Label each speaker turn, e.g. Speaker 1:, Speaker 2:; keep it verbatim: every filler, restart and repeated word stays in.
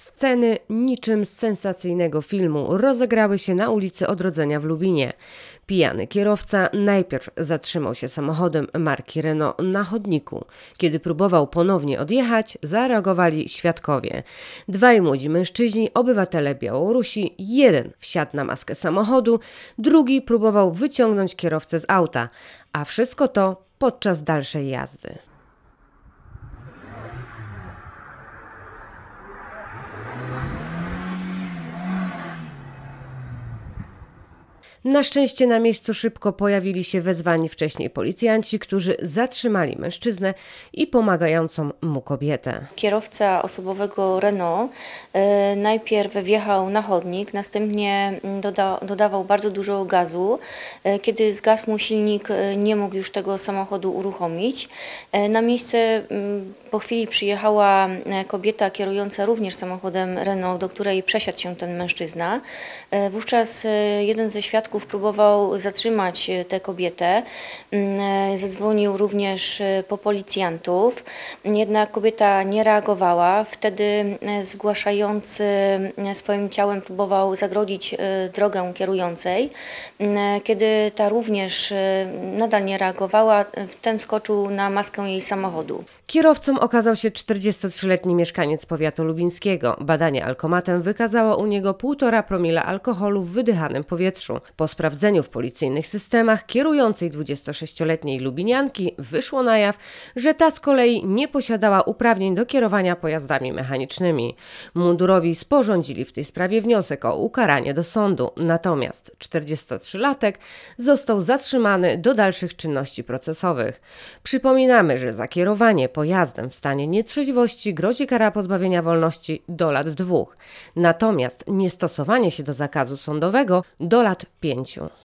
Speaker 1: Sceny niczym z sensacyjnego filmu rozegrały się na ulicy Odrodzenia w Lubinie. Pijany kierowca najpierw zatrzymał się samochodem marki Renault na chodniku. Kiedy próbował ponownie odjechać, zareagowali świadkowie. Dwaj młodzi mężczyźni, obywatele Białorusi, jeden wsiadł na maskę samochodu, drugi próbował wyciągnąć kierowcę z auta, a wszystko to podczas dalszej jazdy. Na szczęście na miejscu szybko pojawili się wezwani wcześniej policjanci, którzy zatrzymali mężczyznę i pomagającą mu kobietę.
Speaker 2: Kierowca osobowego Renault e, najpierw wjechał na chodnik, następnie doda, dodawał bardzo dużo gazu. E, kiedy zgasł mu silnik, e, nie mógł już tego samochodu uruchomić. E, na miejsce m, po chwili przyjechała kobieta kierująca również samochodem Renault, do której przesiadł się ten mężczyzna. E, wówczas e, jeden ze świadków próbował zatrzymać tę kobietę. Zadzwonił również po policjantów, jednak kobieta nie reagowała. Wtedy zgłaszający swoim ciałem próbował zagrodzić drogę kierującej. Kiedy ta również nadal nie reagowała, ten skoczył na maskę jej samochodu.
Speaker 1: Kierowcą okazał się czterdziestotrzyletni mieszkaniec powiatu lubińskiego. Badanie alkomatem wykazało u niego półtora promila alkoholu w wydychanym powietrzu. Po sprawdzeniu w policyjnych systemach kierującej dwudziestosześcioletniej lubinianki wyszło na jaw, że ta z kolei nie posiadała uprawnień do kierowania pojazdami mechanicznymi. Mundurowi sporządzili w tej sprawie wniosek o ukaranie do sądu, natomiast czterdziestotrzylatek został zatrzymany do dalszych czynności procesowych. Przypominamy, że za kierowanie pojazdem w stanie nietrzeźwości grozi kara pozbawienia wolności do lat dwóch, natomiast niestosowanie się do zakazu sądowego do lat pięciu.